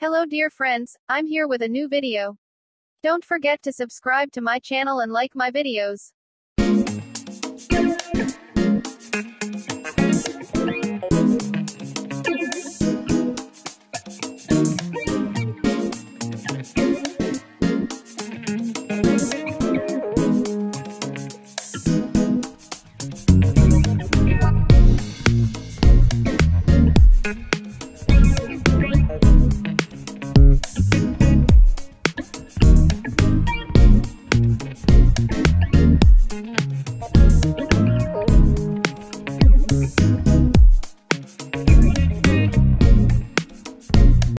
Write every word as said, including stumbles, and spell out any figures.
Hello dear friends, I'm here with a new video. Don't forget to subscribe to my channel and like my videos.